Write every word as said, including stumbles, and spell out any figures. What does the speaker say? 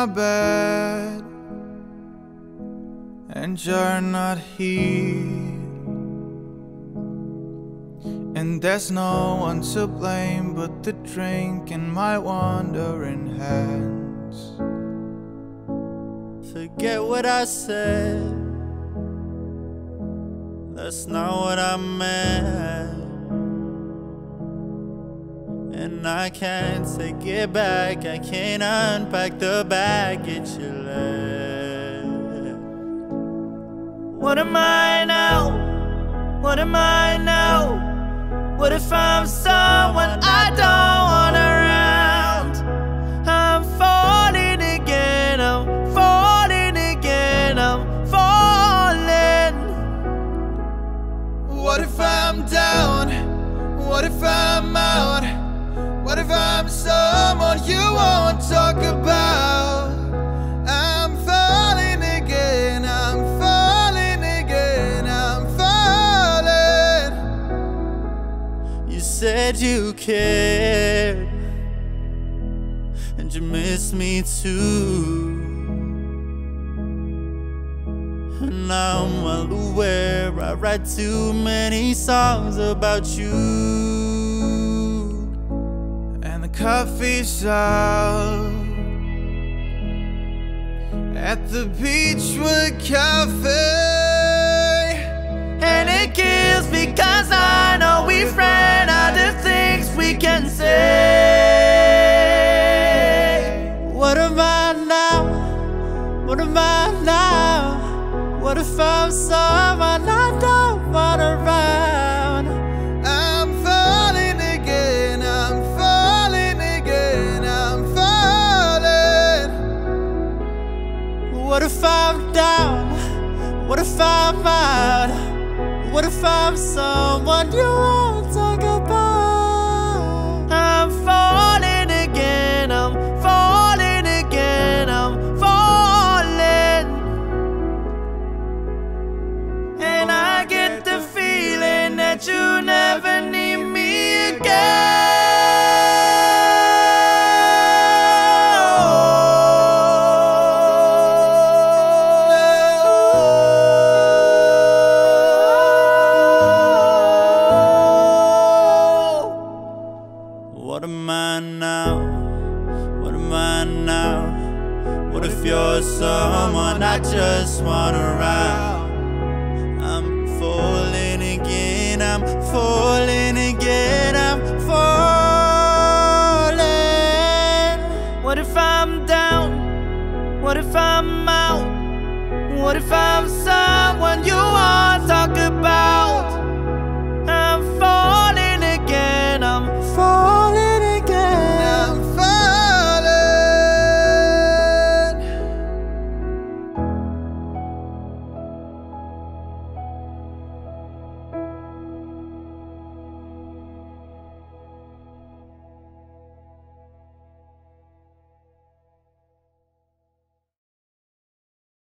my bed and you're not here, and there's no one to blame but the drink in my wandering hands. Forget what I said, that's not what I meant, and I can't take it back. I can't unpack the baggage you left. What am I now? What am I now? What if I'm someone I don't want around? I'm falling again, I'm falling again, I'm falling. What if I'm down? What if I'm out? What if I'm someone you won't talk about? I'm falling again, I'm falling again, I'm falling. You said you cared, and you miss me too, and I'm well aware I write too many songs about you. Coffee's out at the Beachwood Cafe, and it kills because I know we've ran out of things we can say. What am I now? What am I now? What if I'm someone I don't want around? I'm falling again, I'm falling again, I'm falling. What if I'm down? What if I'm out? What if I'm someone you won't talk about? I'm falling again, I'm falling again, I'm falling. And I get the feeling that you never need me again. What am I now? What am I now? What if you're someone I just want around? I'm falling again, I'm falling again, I'm falling. What if I'm down? What if I'm out? What if I'm